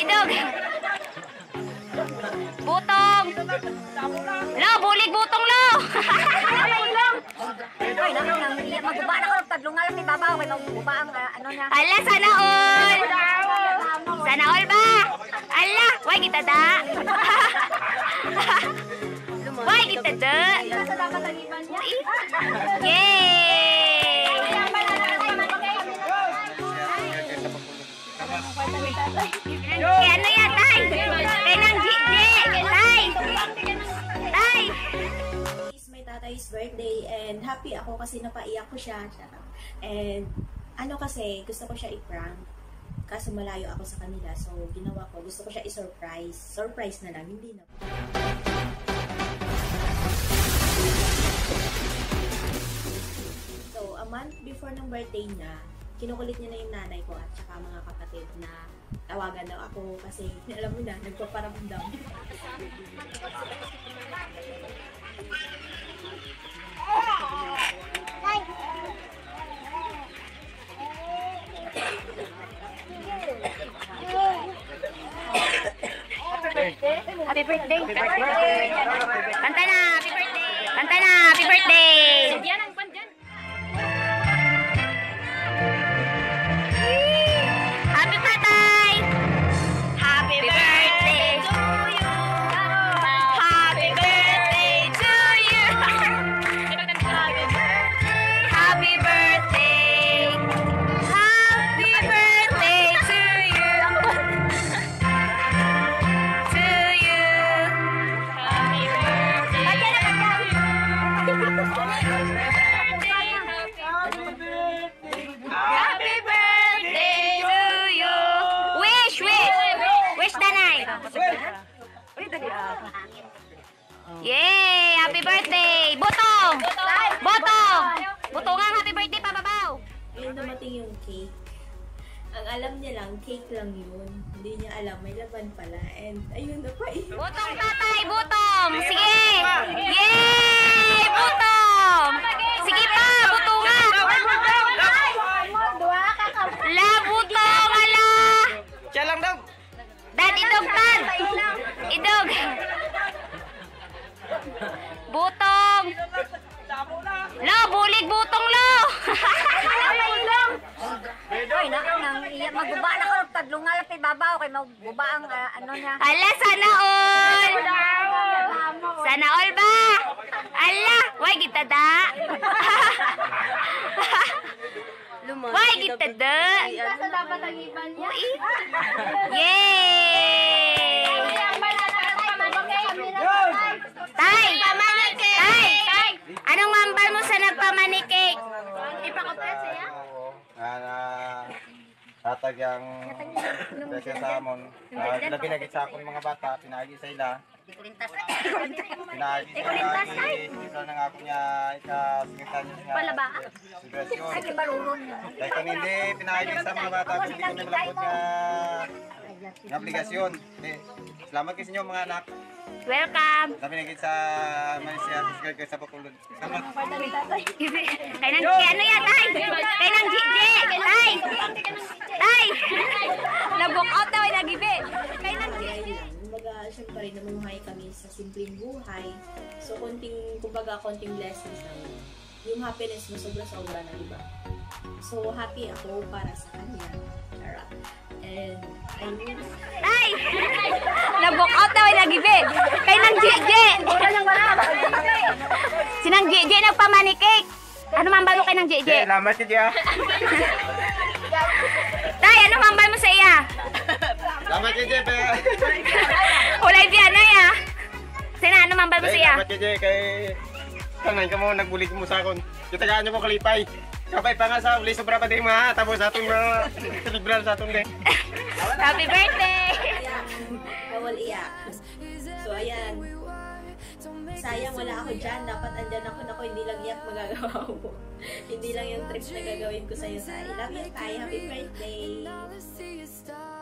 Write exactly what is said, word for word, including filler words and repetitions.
idog. Butong. Lo, bulig butong lo. Ay, nang nang maguba na ko tadlong alam ni babaw kay maguba ang uh, ano niya. Ala, sana all. Sana all ba? Ala, why kita da? Why kita da? Yay! Kaya ano yan, tay? Kaya nang jikji, tay! Tay! It's my tatay's birthday and happy ako kasi napaiyak ko siya. And ano kasi, gusto ko siya i-prank. Kaso malayo ako sa kanila. So, ginawa ko. Gusto ko siya i-surprise. Surprise na lang. Hindi na. So, a month before ng birthday niya, kinukulit niya na yung nanay ko at saka mga kapatid na tawagan daw ako kasi alam mo na, nagpaparamdam. Happy birthday! Kanta na! Happy birthday! Kanta na! Happy birthday! Happy birthday! Happy birthday to you! Happy birthday to you! Happy birthday! Happy birthday to you! To you! Happy Happy birthday to you! Wish! Wish! Wish, Danay! Yay! Happy birthday! Botong! Botong! Botongan, happy birthday, pababaw! Ayun, dumating yung cake. Ang alam niya lang, cake lang yun. Hindi niya alam, may laban pala. And ayun na pa eh. Botong, tatay! Botong! Sige! Yay! Botong! Sige pa! Botongan! La, butong! Ala! Siya lang daw. Dad, idog, Dad! Idog! Butong! Lo, bulig butong lo! Ay, nang nang maguba na ko tadlong alam ni babaw kay maguba ang uh, ano niya. Ala, sana all! Sana all ba? Ala, why kita da? Why kita da? Dapat ang iban niya. Yay! Tay! Tay! Anong mambal mo sa nagpamanicake? Ipakopet siya. Ana tatag yang kasi sa amon. Sila pinagit sa akong mga bata, pinagi sa ila. Pinagi sa lagi. Isa na nga ako niya ikasingitan niya nga. Palaba. Suggestion. Ay, barurong. Dahil kung hindi, pinagi sa mga bata, kung hindi ko nilapot nga ng obligasyon. Eh, salamat kasi inyo mga anak. Welcome! Sabi nagit sa Malaysia, bisgal kayo sa Bacolod. Salamat. Kay nang kay ano yan, tay? Kay nang jikji! Tay! Tay! Nag-walk out daw, nag-ibi. Kay nang jikji. Kumbaga, syempre, namumuhay kami sa simpleng buhay. So, konting, kumbaga, konting blessings lang. Yung happiness mo, sobra-sobra na, diba? So, happy ako para sa kanya. Charot. And, ayun. Tay! Nag-walk out daw, nag-ibi. Kay nang jikji! Sinang jikji nagpamanicake. Ano mambal mo kay nang jikji? Salamat siya. Tay, ano mambal mo sa iya? Salamat siya, pe. Hulay biya na ya. Sina, ano mambal mo sa iya? Salamat siya kay kanay ka mo nagbulig mo sa akon. Kitagaan niyo mo kalipay. Kapay pa nga sa uli sobra pa din mga tapos sa atong mga celebrar sa atong din. Happy birthday! Bawal iyak. So, ayan. Sayang wala ako dyan. Dapat andyan ako. Naku, hindi lang iyak magagawa mo. Hindi lang yung tricks na gagawin ko sa'yo, Tay. Love you, Tay. Happy birthday!